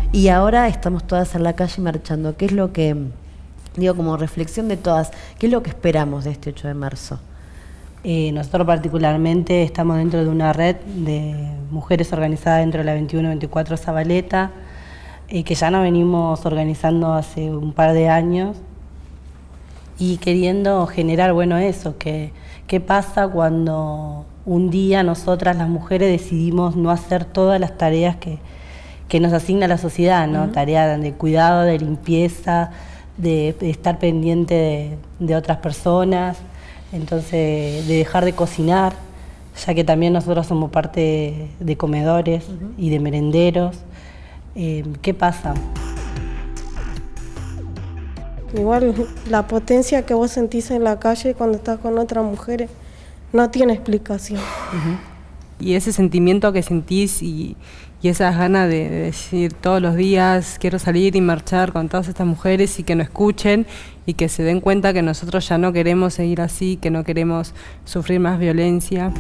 y ahora estamos todas en la calle marchando. ¿Qué es lo que, digo, como reflexión de todas, qué es lo que esperamos de este 8 de marzo? Nosotros particularmente estamos dentro de una red de mujeres organizadas dentro de la 21-24 Zabaleta, que ya nos venimos organizando hace un par de años y queriendo generar, bueno, eso, qué pasa cuando un día nosotras las mujeres decidimos no hacer todas las tareas que nos asigna la sociedad, ¿no? Tareas de cuidado, de limpieza, de estar pendiente de otras personas, entonces de dejar de cocinar, ya que también nosotros somos parte de comedores y de merenderos. ¿Qué pasa? Igual la potencia que vos sentís en la calle cuando estás con otras mujeres no tiene explicación. Y ese sentimiento que sentís y esas ganas de decir todos los días quiero salir y marchar con todas estas mujeres y que nos escuchen y que se den cuenta que nosotros ya no queremos seguir así, que no queremos sufrir más violencia.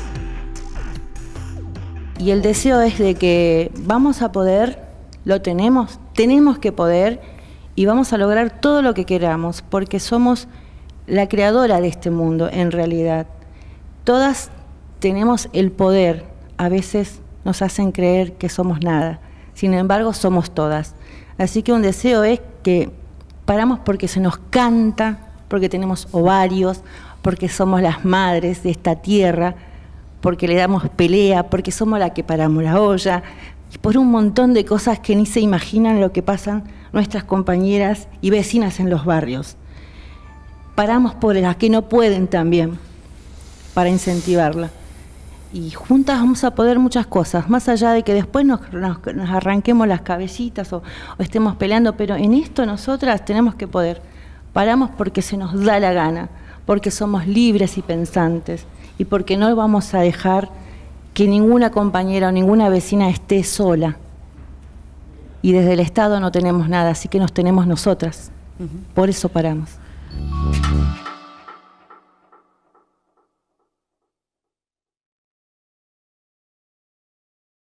Y el deseo es de que vamos a poder, lo tenemos que poder y vamos a lograr todo lo que queramos, porque somos la creadora de este mundo en realidad. Todas tenemos el poder, a veces nos hacen creer que somos nada, sin embargo somos todas. Así que un deseo es que paramos porque se nos canta, porque tenemos ovarios, porque somos las madres de esta tierra, porque le damos pelea, porque somos la que paramos la olla, y por un montón de cosas que ni se imaginan lo que pasan nuestras compañeras y vecinas en los barrios. Paramos por las que no pueden también, para incentivarla. Y juntas vamos a poder muchas cosas, más allá de que después nos arranquemos las cabecitas o estemos peleando, pero en esto nosotras tenemos que poder. Paramos porque se nos da la gana, porque somos libres y pensantes y porque no vamos a dejar que ninguna compañera o ninguna vecina esté sola. Y desde el Estado no tenemos nada, así que nos tenemos nosotras. Por eso paramos.